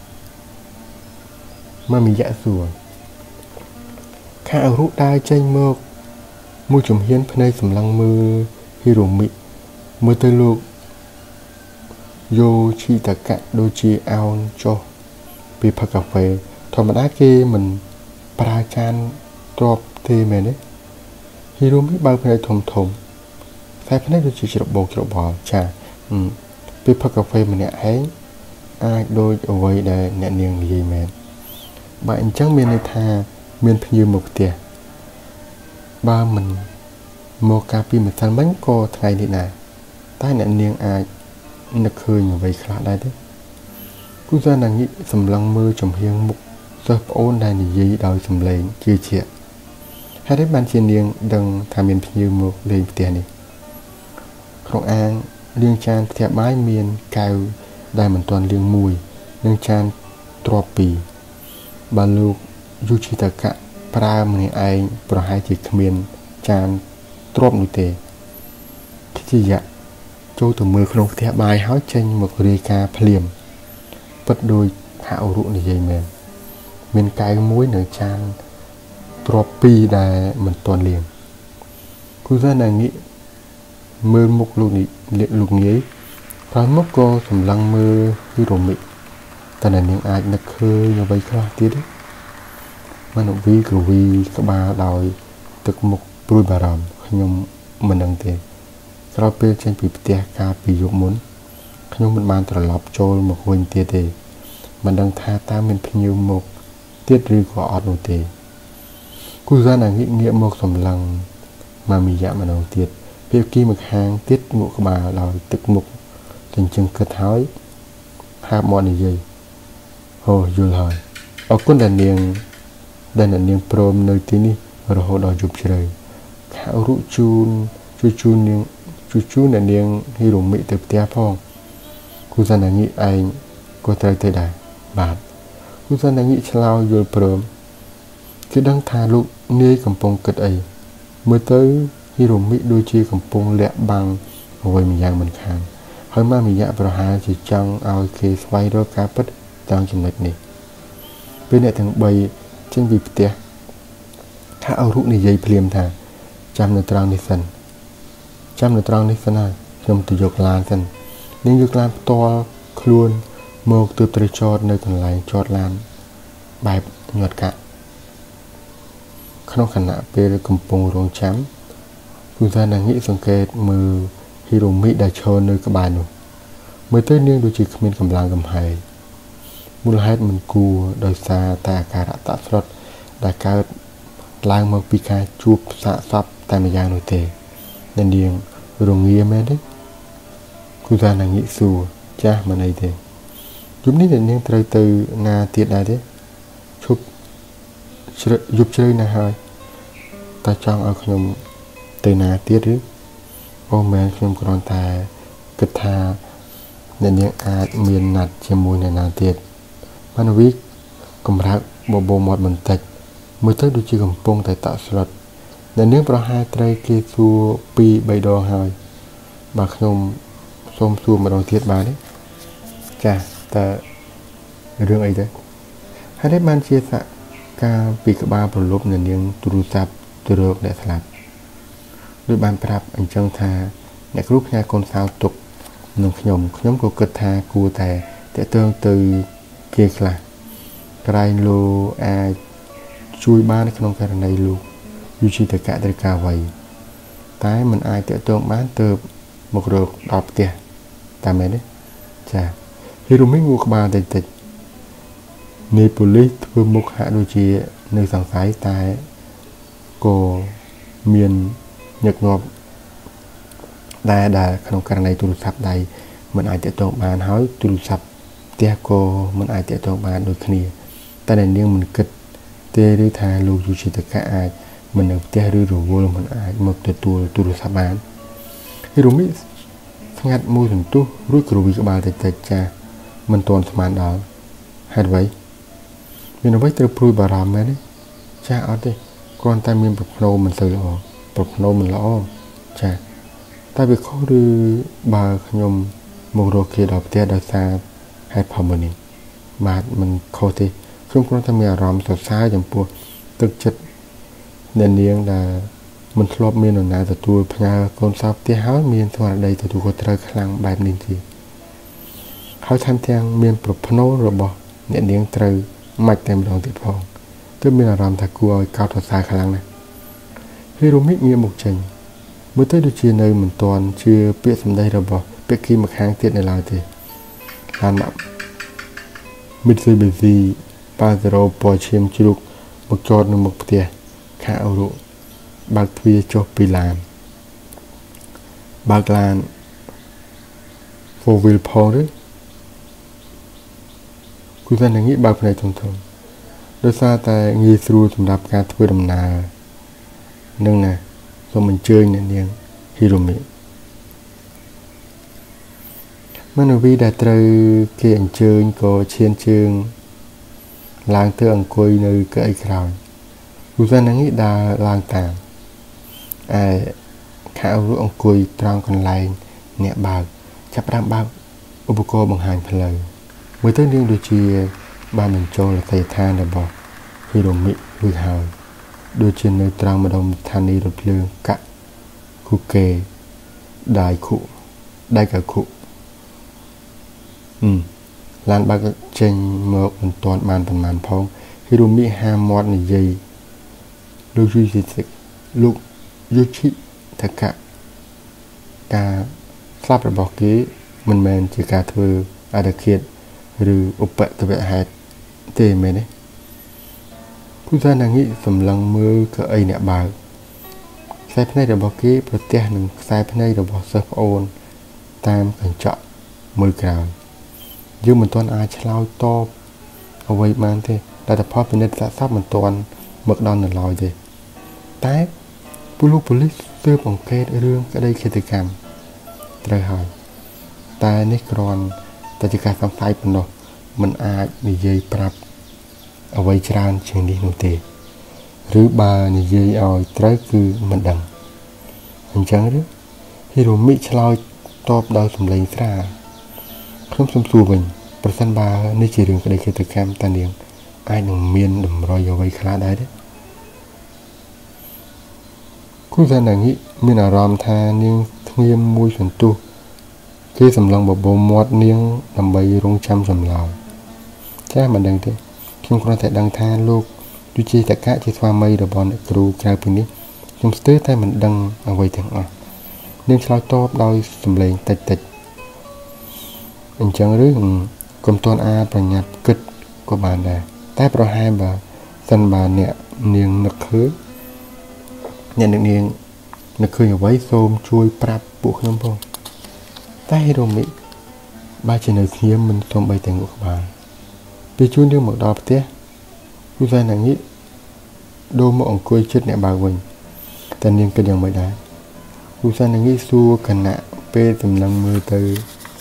ไม่มียะสัวข้าเอารุได้ใจเมื่อมือจมเฮียนภายในสำลังมือฮิโรมิมือเตลูกโยชิตะกะโดจิเอาโจปีพักกาแฟธรรมดาเกมันปราจารตรอบเทเมเนฮิโรมิบางภายในถมถมใส่ภายในโดจิจรบบกจรบบอจ้าปีพักกาแฟมันเนี่ยไอ้อาโดยเอาไว้ได้เนี่ยเนียงดีแมนบางจังเมียนในทาเมียนพยืมหมกเตียบ้ามันโมกาปีมันทันมันก็ไทยนี่นะใต้เนี่ยเนียงอานักเคยอยู่ไว้คลาได้ด้วยผู้ชายนางนี้สำลังมือจมเฮียงมุกเสิร์ฟโอนได้ในยีดาวสำเลงเชี่ยเชี่ยให้ได้บันเชียนเนียงดังทำเมียนพยืมหมกเลยเตียนี่ของอ่างเลี้ยงจานแถบไม้เมียนกาวได้เหมือนตอนเลี้ยงมวยเลี้ยงจานตรอปีบาลูกยูชิตะกะปราเมือไอประหายจิตเมียนจานตรอบนุเตคิดจะโจตัวมือขนมเทียบายหายใจหมกเรีกาเพลียมปัดโดยหาอุรุในใจแมนเมียนกายมุ้ยเหนือจานตรอบปีได้เหมือนตอนเลี้ยงคุณท่านอย่างนี้มือมุกลูกนี้เลี้ยลูกนี้พามุกก็สำลังมือฮิโรมิแต่นั้นยังอาจนักเคยอยู่ใบคลาที่ดิมันวีกับวีกับบาดอยตึกมุกปลุยบารามขยมมันดังเตะเราเป็นเช่นปีเตียกาปียกมุนขยมมันมาตลอดโจลหมกวินเตียเตมันดังท่าตามเป็นพยิวหมกเตียดรีกว่าออดโนเตกูซาหนังเงี้ยหมกสำลังมามียะมันเอาเตียดเพียกี้หมึกหางเตียดหมกกับบาเราตึกมุกจนจึงกระท้ายหาบมอนี่ยัยโอ้ยุลหอยเอาก้นดันเนียงดันเนียงโปรมในที่นี้เราหดจุบเฉยข้ารุจูนจูจูนเนียงจูจูนเนียงฮิโรมิเติบเตียพ่องคุณสันนังนี้ไอก็เตยเตยได้บาดคุณสันนังนี้ชลาวโยโปรมคือดังทาลุเนยกำปงเกิดไอเมื่อเตยฮิโรมิดูจีกำปงเละบังเอาไว้มียางมันคางเฮ้ยมามียะประหารจีจังเอาเคสไว้ด้วยการปัดจังจำเน็ตนี่เป็นเนี่ยถึงใบจចេញពីផ្ទះថាអរុនិយាយភ្លាមថាចាំនៅត្រង់នេះសិនចាំនៅត្រង់នេះសិនហើយខ្ញុំទៅយកឡានសិននាងយកឡានផ្ទាល់ខ្លួនមកទើបត្រូវចតនៅកន្លែងចតឡានបែបញាត់កាក់ក្នុងខណៈពេលកំពុងរងចាំគូសានាងសង្កេតមើលហ៊ីរ៉ូមីដែលឈរនៅក្បែរនោះមើលទៅនាងដូចជាគ្មានកម្លាំងកំហែងមូលហេតុមិនគួរដោយសារតែអាការៈតក់ស្លុតដែលកើតឡើងមកពីការជួបសាកសពតែម្យ៉ាងនោះទេនាងរងាមែនទេគូសានាងសួរចាស់មិនអីទេយប់នេះនាងត្រូវទៅណាទៀតដែរទេឈប់ជ្រឹកយប់ជ្រៅណាស់ហើយតែចង់ឲ្យខ្ញុំទៅណាទៀតឬអូមែនខ្ញុំគ្រាន់តែគិតថាអ្នកនាងអាចមានណាត់ជាមួយអ្នកណាទៀតម៉ាណវីកំរើកបបោមាត់បន្តិចមើលទៅដូចជាកំពុងតែតក់ស្លុតអ្នកនាងប្រហែលត្រូវគេសួរពីរបីដងហើយបើខ្ញុំសូមសួរម្ដងទៀតបានទេចាតើរឿងអីទៅហើយនេះបានជាសកម្មពីក្បាលប្រលប់អ្នកនាងទូរស័ព្ទទៅរកអ្នកស្លាប់ដោយបានប្រាប់អញ្ចឹងថាអ្នកគ្រូផ្ញើកូនសៅទុកនឹងខ្ញុំខ្ញុំក៏គិតថាគួរតែតេតើងទៅគេខ្លះក្រែងលោកអាចជួយបានក្នុងករណីលោកយុជីតកៈត្រូវការអ្វីតែมันអាចតេតើងបានទៅមករកដល់ផ្ទះតែមែនទេចាហ៊ីរ៉ូមីងួរក្បាលតិចតិចនាយប៉ូលីសធ្វើមុខហាក់ដូចជានៅសង្ស័យតែក៏មានញឹកញាប់ដែលដែលក្នុងករណីទូរស័ព្ទដៃมันអាចទាក់ទងបានហើយទូរស័ព្ទផ្ទះក៏มันអាចទាក់ទងបានដូចគ្នាតែអ្នកនាងមិនគិតទេឬថាលោកយុជីតកៈអាចមិននៅផ្ទះឬរវល់មិនអាចមកទទួលទូរស័ព្ទបានហ៊ីរ៉ូមីស្ងាត់មួយសន្ទុះរួចគ្រវីក្បាលតិចតិចចាមិនទាន់ស្មានដល់ហេតុអ្វីមានអ្វីត្រូវព្រួយបារម្ភមែនទេចាអត់ទេគ្រាន់តែមានប្រផ្នូលមិនសូវល្អប្រផ្នូលមិនល្អចាតែវាខុសឬបើខ្ញុំមករកគេដល់ផ្ទះដោយសារហេតុផលមួយនេះបាទមិនខុសទេខ្ញុំគ្រាន់តែមានអារម្មណ៍សរសើរចំពោះទឹកចិត្តអ្នកនាងដែលមិនធ្លាប់មាននរណាទទួលផ្ញើកូនសៅផ្ទះហើយមានស្មារតីទទួលខុសត្រូវខ្លាំងបែបនេះទេហើយថែមទាំងមានប្រផ្នូលរបស់អ្នកនាងត្រូវមិនតែម្ដងទៀតផងទើបមានអារម្មណ៍ថាគួរឲ្យកោតសរសើរខ្លាំងណាស់ហ៊ីរ៉ូមីងាកមកចេញមើលទៅដូចជានៅមិនទាន់ជឿពាក្យសម្ដីរបស់ភាគីម្ខាងទៀតនៅឡើយទេបានមក Mitsubishi Pajero ពណ៌ឈាមជ្រូកមកចតនៅមុខផ្ទះខាងអរុបើកទ្វារចុះពីឡានបើកឡាន four wheel ផងឬគូសានាងបើកភ្នែកធំធំដោយសារតែងាយស្រួលសម្រាប់ការធ្វើដំណើរនឹងណាសូមអញ្ជើញអ្នកនាងហ៊ីរ៉ូមីម៉ាណវីដែលត្រូវគេអញ្ជើញក៏ឈានជើងឡើងទៅអង្គុយនៅកៅអីក្រោយគូសានាងដើរឡើងតាមឯខាងរួចអង្គុយត្រង់កន្លែងអ្នកបើកចាប់ផ្ដើមបើកឧបករណ៍បង្ហាញផ្លូវមើលទៅនាងដូចជាបានបញ្ចូលលទ្ធិដ្ឋានរបស់ហ៊ីរ៉ូមីរួចហើយដូចជានៅត្រង់ម្ដុំស្ថានីយ៍រថភ្លើងកាក់គូកេដៃខុដៃកាខុអឺឡានបើកចេញមកមិនទាន់បានប្រមាណផងហ៊ីរ៉ូមីហាមាត់និយាយលោកយូស៊ីសិកលោកយូឈីតកៈការស្លាប់របស់គេមិនមែនជាការធ្វើអត្តឃាតឬឧបទ្ទវហេតុទេមែនទេគូសានាងសម្លឹងមើលកៅអីអ្នកបើកខ្សែភ្នែករបស់គេប្រទះនឹងខ្សែភ្នែករបស់សិស្សប្អូនតាមកញ្ចក់មើលក្រោយយើងមិនទាន់អាចឆ្លើយតបអ្វីបានទេលទ្ធផលពិនិត្យសាកសពមិនទាន់មកដល់នៅឡើយទេតែពលលោកប៉ូលីសទើបអង្កេតរឿងក្តីឃាតកម្មត្រូវហើយតែនេះគ្រាន់តែជាការសង្ស័យប៉ុណ្ណោះមិនអាចនិយាយប្រាប់អ្វីច្រើនជាងនេះនោះទេឬបើនិយាយឲ្យត្រូវគឺមិនដឹងអញ្ចឹងឬហ៊ីរ៉ូមីឆ្លើយតបដោយសំឡេងស្រាលខ្ញុំសូមសួរវិញប្រសិនបើនេះជារឿងក្តីឃាតកម្មតានាង ai đừng miên đừng rồi vô vây khá đấy đấy cú ra này nghĩ miên ở ròm tha nhưng nghiêm môi chuẩn tu khi sầm lòng bộ bộ mót niêng nằm bay rung trăm sầm lào cha mà đừng thế khi con thể đăng tha lúc duy trì tất cả chỉ xoa mây rồi bọn cừu cào pin đi chúng tới tay mình đăng ở quầy thằng à nên sao to đôi sầm lên tịch tịch mình chẳng rứa công tôn a và nhạc kịch của bạn này tay pro hai và sân bà nè niềng nực khứ nhận được niềng nực khứ ở váy xôm chui prap buộc không phong tay rồi mỹ ba chỉ nơi hiếm mình xôm bay tiền của các bạn vì chui đưa một đọp thế cú ra này nghĩ đôi mộng côi chết nè bà quỳnh ta niềng cái đường mới đá cú ra này nghĩ xua cần nạ pê tầm năm mươi từ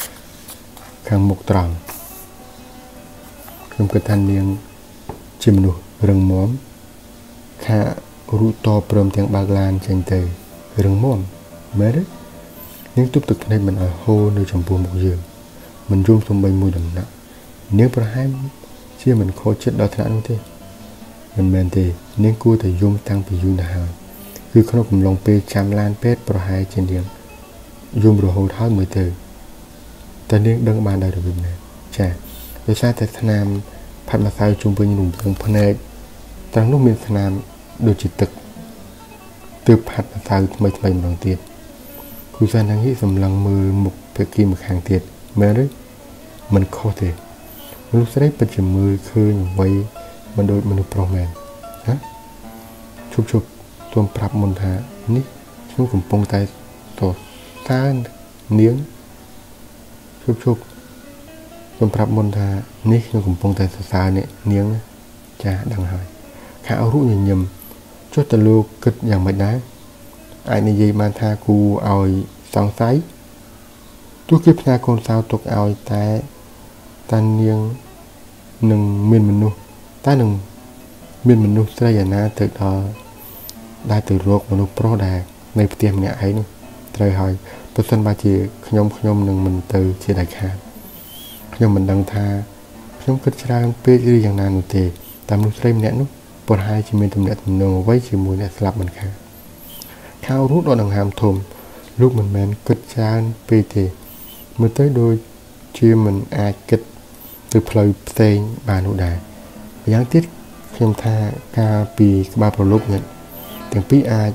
khang một tròn trong cái thanh niên chìm nụ rừng móm khá rú to prôm tiếng bạc lan chanh tề rừng móm mê đấy nhưng tiếp tục nên mình ở hô nơi trong buồn một giường mình rung xung quanh mùi đầm nặng nếu bà hai chia mình khó chết đó thế nào thế mình mềm thì nên cua thì dung tăng vì dung là hào cứ không có cùng lòng pê chạm lan pết bà hai trên điện dung rồi hồ tháo mười từ ta nên đăng bàn đời được việc này chàโดย saoแต่สนามผัดมาใส่จุ่มเป็นหนุ่มเพียงพนักตอนนู้นมีสนามโดยจิตตึกตืบผัดมาใส่ทำไมทำไมมันลองเตียดคุณสานทางที่สำลังมือหมกไปกินมาขางเตียดแม้ด้วยมันโคตรเลยมันรู้สึกได้เป็นจมือคืออย่างไว้มันโดยมันดูโปรแมนฮะชุบชุบตัวปรับมนทานี่ช่วงผมปงใจต่อต้านเนี้ยชุบชุบผมปรับมนทานี่คือผมปงแต่สาวเนี่ยเนี้ยงจะดังหายข้าเอารู้ยินยมช่วยตะลูกกึศอย่างไม่ได้ไอ้ในยีมาทากูเอาสองไซทุกคลิปนาคนสาวตกเอาแต่ตาเนียงหนึ่งเมียนมนุษย์ตาหนึ่งเมียนมนุษย์เสียนะถึงดอได้ถึงโรคมนุษย์โปรแดกในเตียมเนี่ยไอ้นี่เตยหอยตัวสันบาจีขยมขยมหนึ่งมันเตยเชียดขาดขยมมันดังทาขยมกึศชราเปรี้ยอย่างนานนุเตตามนุษย์เริ่มเนี่ยนุปนหายจีเมนตำเนี่ยโนไว้จีมูเนี่ยสลับมันค่ะข้าวรูดโดนดังหามทมลูกมันแมนกึศชราเปรี้ยเมื่อเตยโดยจีมันอาจกึศtừ phơi tây bà nội đại giáng tiết khiêm tha ca pi ba pro lúc nhận tiếng pi a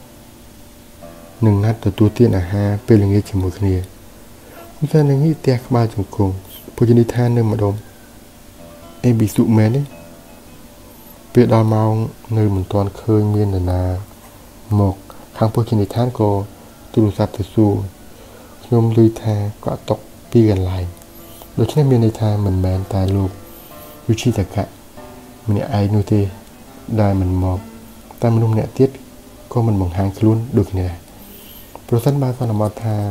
nâng nát từ tua tiên à ha pe lưng nghe chỉ một kia chúng ta đang nghĩ tia ba chục cùng po chân đi tha nơi mà đông em bị sụp mến đấy pe đo mau nơi mình toàn khơi miên là là một hàng po chân đi tha cô tu sạch từ su nhôm lui tha quả tóc pi gần lạiโดยที่มีในทางมันแมนตายลูกวิชิตะกะมันไอนูเตได้มันมอบแต่มันนุ่มเนี่ยเตี้ยก็มันมองหางคลุ้นดูกันเนี่ยโปรซันบาฟานอมอทา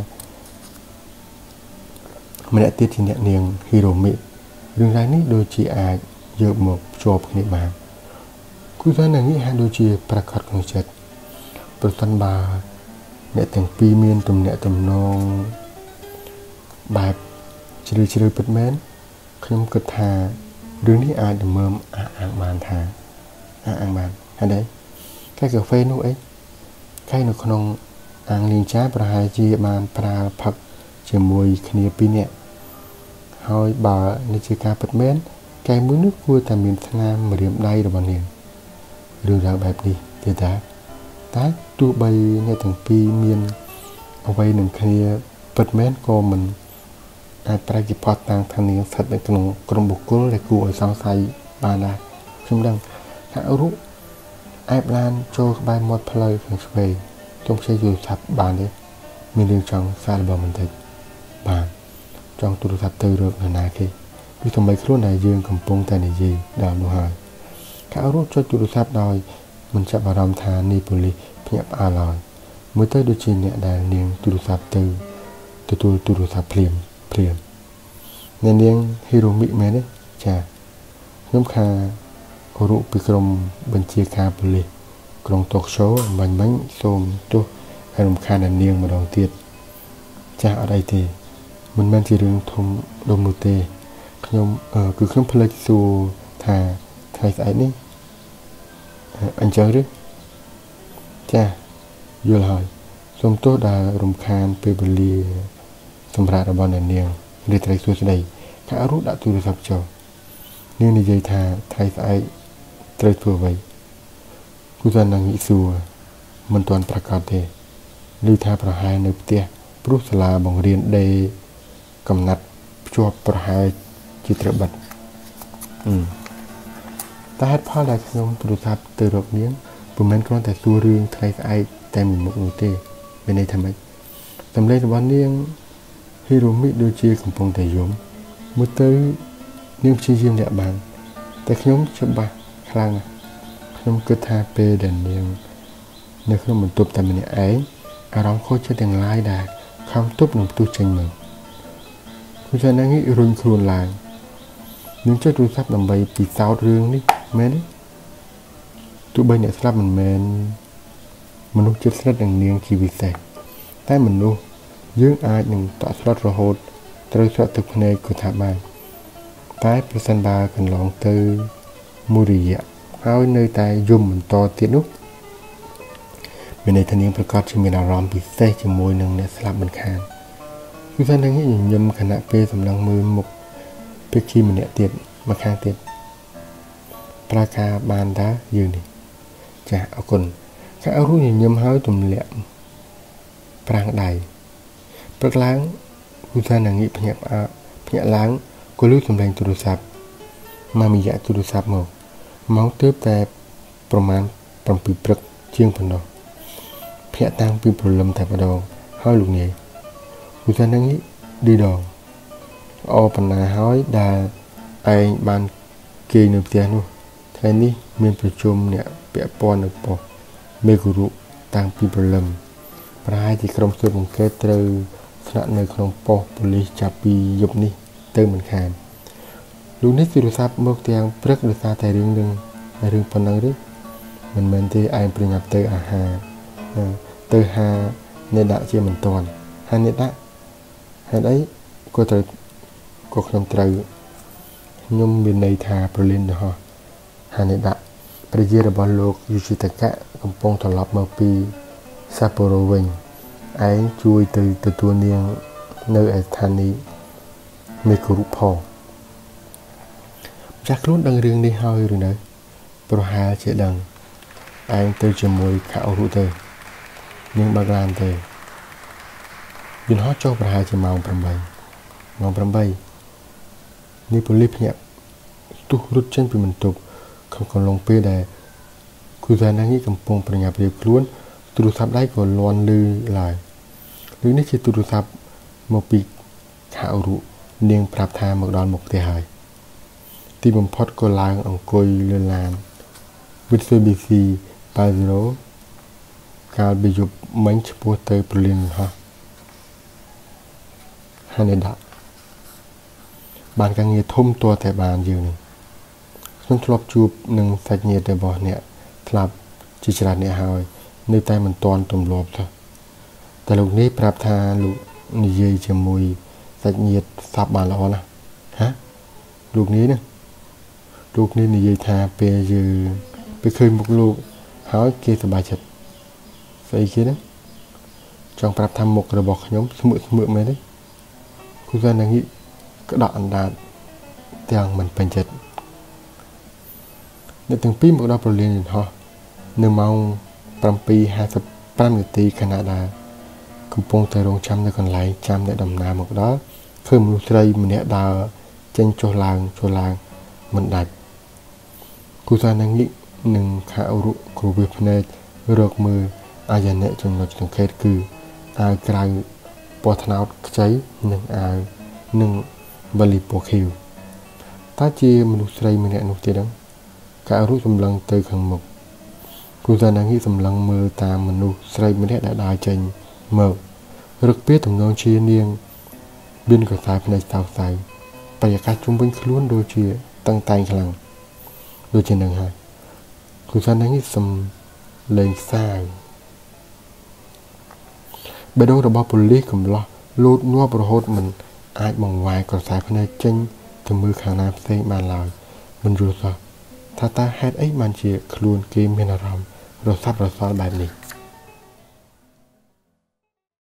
มันเนี่ยเตี้ยที่เนี่ยเนียงฮิโรมิเรื่องรายนี้โดยจีอาเยอะหมกจบกันมาคู่ท่านอย่างนี้ฮะโดยจีประกาศของเจ็ดโปรซันบาเนี่ยแต่งปีเมียนตุ่มเนี่ยตุ่มนองแบบชิลชิลปิดแมนขยมกึศทาเรื่องนี้อาจจะเมื่ออ่างบานทาอ่างบานอันใดแค่กาแฟนู้เอ้แค่หนูขนมอ่างลิงช้าปลาจีบานปลาผักเชื่อมวยขณีปีเนี่ยหอยบ่าในจีการปิดแมนแกมือนึกกลัวแต่มีทางานมาเรียมได้หรือเปล่าเนี่ยเรื่องราวแบบนี้เดี๋ยวแต่ตาตัวใบในถึงปีเมียนเอาไว้หนึ่งขณีปิดแมนก็มันอาจปรากฏพอต่างทางนี้สัตว์ในกลุ่มกลุ่มบุคคลและกูไอ้สองไซบานได้ชุ่มดังถ้ารู้ไอ้ปลานโจกใบหมดเพลย์ของสเปย์ต้องใช้ยูสัตว์บานได้มีเรื่องจังซาลบอมันติดบานจังตุลสัตว์เตอร์เรื่องนาคีดูทำไมครุ่นนายยืนกำปงแต่ในยีดาวลูหายถ้ารู้โจตุลสัตว์ดอยมันจะบารมทานีปุลิเพียบอาลอยเมื่อเตอร์ดูจีนเนี่ยได้เลี้ยงตุลสัตว์เตอร์ตัวตัวตุลสัตว์เพลียมเปลี่ยนในเลี้ยงฮิโรมิแม่เนี่ยจ้าน้ำคาโอรุปิกรมบัญชีคาบุรีกรองตกโชว์มันมันโสมตัวอารมณ์คาในเลี้ยงมาดองเตียดจ้าอะไรเตมันมันจีเรื่องทมดมนุเตขยมเอ่อคือเครื่องพลังสูทาថ្ងៃស្អែកនេះអញ្ចឹងឬចាយល់ហើយសូមទោសដែលរំខានពេលវេលាសម្រាប់របស់អ្នកនាងរាត្រីសួស្តីខារុដាក់ទូរស័ព្ទចុះនាងនិយាយថាថ្ងៃស្អែកត្រូវធ្វើអ្វីគូសាននឹងសួរមិនទាន់ប្រកាសទេឮថាប្រហែលនៅផ្ទះព្រោះសាលាបង្រៀនដេកំណាត់ភ្ជាប់ប្រហែលជាត្រូវបិទអឺតែហេតុផលដែលខ្ញុំទូរស័ព្ទទៅរកនាងពុំមែនគ្រាន់តែសួររឿងថ្ងៃស្អែកតែមួយមុខនោះទេមានន័យថាម៉េចសម្លេងរបស់នាងហ៊ីរ៉ូមីដូចជាកំពុងតែយំមើលទៅនាងព្យាយាមលាក់បាំងតែខ្ញុំច្បាស់ខ្លាំងខ្ញុំគិតថាពេលដែលនាងនៅក្នុងបន្ទប់តែម្នាក់ឯងអារម្មណ៍ខូចចិត្តទាំងឡាយដែលខំទប់នឹងផ្ទុះចេញមកគឺថានាងរុញខ្លួនឡើងនាងចុចទូរស័ព្ទដើម្បីពិសោធន៍រឿងនេះមែនទេទោះបីអ្នកស្លាប់មិនមែនមនុស្សជិតស្និទ្ធនឹងនាងជាពិសេសតែមនុស្សយើងអាចនឹងតក់ស្លុតរហូតត្រូវស្រក់ទឹកភ្នែកក៏ថាបានតែប្រសិនបើកន្លងទៅមួយរយៈហើយនៅតែយំបន្តទៀតនោះមានន័យថានាងប្រកាសជាមានអារម្មណ៍ពិសេសជាមួយនឹងអ្នកស្លាប់មិនខានគឺថានាងញញឹមខណៈពេលសម្លឹងមើលមុខភិក្ខុម្នាក់ទៀតមកខាងទៀតប្រើការបានតាយើងនេះចាអរគុណខាងរូញញឹមហើយទម្លាក់ប្រាំងដៃព្រឹកឡើងគូថានាងភ្ញាក់ផ្អើលភ្ញាក់ឡើងក៏លឺសំឡេងទូរស័ព្ទមកមីយ៉ាទូរស័ព្ទមកម៉ោងទើបតែប្រមាណប្រាំពីរព្រឹកជាងប៉ុណ្ណោះភ្ញាក់តាំងពីព្រលឹមតែម្ដងហើយលោកនាយគូថានាងឌីដងអបបណ្ណាហើយដែលឯងបានគេនៅផ្ទះនោះថ្ងៃនេះមានប្រជុំអ្នកពាក់ព័ន្ធនៅប៉ុស្តិ៍មេគូរុតាំងពីព្រលឹមប្រហែលជាក្រុមស៊ើបអង្កេតត្រូវស្នាក់នៅក្នុងប៉ុស្តិ៍ប៉ូលីសចាប់ពីយប់នេះទៅមិនខានលោកនេះទូរស័ព្ទមកទាំងព្រឹកដោយសារតែរឿងនឹងរឿងប៉ុណ្ណឹងឬមិនមែនទេឯងប្រញាប់ទៅអាហារទៅហាអ្នកដាក់ជាមិនតាន់ហាអ្នកដាក់ហេតុអីក៏ត្រូវក៏ខ្ញុំត្រូវខ្ញុំមានន័យថាប្រលៀនទៅហោះហាអ្នកដាក់ប្រជារបស់លោកយូជីតកៈកំពុងត្រឡប់មកពីសាប៉ូរ៉ូវិញឯងជួយទៅទទួលនាងនៅឯស្ថានីយ៍មេគូរុផងចាស់ខ្លួនដឹងរឿងនេះហើយឬនៅប្រហែលជាដឹងឯងទៅជាមួយខាអូរុទៅនាងបើកឡានទៅយន្តហោះចុះប្រហែលជាម៉ោងប្រាំបីម៉ោងប្រាំបីនេះប៉ូលីសភ្ញាក់ស្ទុះរត់ចេញពីបន្ទប់ក្នុងកំឡុងពេលដែលគូសានាងកំពុងប្រញាប់រៀបខ្លួនទូរស័ព្ទដៃក៏លាន់លឺឡើយឬនេះជាទូរស័ព្ទមកពីខាអូរុនាងប្រាប់ថាមកដល់មុខផ្ទះហើយទីបំផុតក៏ឡើងអង្គុយលើឡាន Mitsubishi Pajero កាលពីយប់មិញឆ្ពោះទៅប្រលានហោះហានេដាបានការងារធំទាល់តែបានយើងនេះខ្ញុំធ្លាប់ជួបនឹងសាច់ញាតិរបស់អ្នកស្លាប់ជាច្រើនអ្នកហើយនៅតែមិនទាន់ទម្លាប់ទេតែលោកនេះប្រាប់ថាលោកនិយាយជាមួយសាច់ញាតិសពបានល្អណាស់ហាលោកនេះណាលោកនេះនិយាយថាពេលយើងពេលឃើញមុខលោកហើយគេសប្បាយចិត្តស្អីគេណាចង់ប្រាប់ថាមុខរបស់ខ្ញុំស្មើស្មើមែនទេគូសានាងក្តក់អណ្ដាតទាំងមិនពេញចិត្តអ្នកទាំងពីរមកដល់ប្រលានយន្តហោះនៅម៉ោងប្រាំពីរហាសិបប្រាំនាទីខណៈដែលកំពុងតែរងចាំនៅកន្លែងចាំអ្នកដំណើរមកដល់ឃើញមនុស្សស្រីម្នាក់ដើរចេញចុះឡើងចុះឡើងមិនដាច់គូសានាងនឹងខាអូរុគ្រូវិភ្នែករកមើលអាយ៉ាអ្នកចំណុចសង្កេតគឺអាវក្រៅពណ៌ត្នោតខ្ចីនិងអាវនិងវ៉ាលីពណ៌ខៀវតើជាមនុស្សស្រីម្នាក់នោះទេដឹងខាអូរុសម្លឹងទៅខាងមុខគូសានាងសម្លឹងមើលតាមមនុស្សស្រីម្នាក់ដែលដើរចេញមករឹកពីទំនងជានាងមានកសែភ្នែកសៅសៅបរិយាកាសជុំវិញខ្លួនដូចជាតឹងតែងខ្លាំងដូចជានឹងហើយគូសានាងសំលេងសាយបេះដូងរបស់ប៉ូលីសកំឡោះលូតញាប់រហូតមិនអាចបង្វែរកសែភ្នែកចេញទៅមើលខាងណាផ្សេងបានឡើយមិនយល់សោះថាតើហេតុអីបានជាខ្លួនគេមានអារម្មណ៍រសាត់រសាល់បែបនេះ